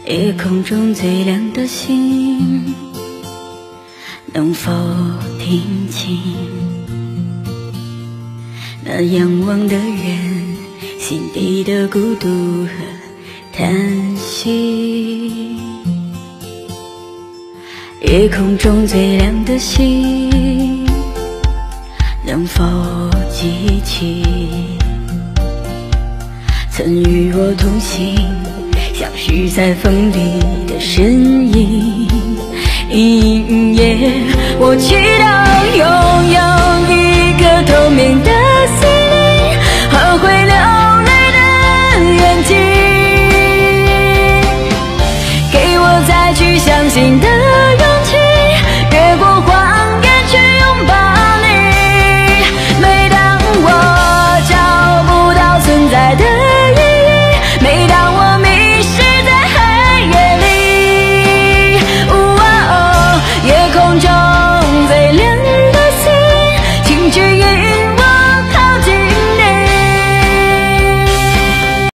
夜空中最亮的星，能否听清那仰望的人心底的孤独和叹息？夜空中最亮的星，能否记起曾与我同行消失在风里的身影？我祈祷拥有一颗透明的心灵和会流泪的眼睛，给我再去相信的勇气。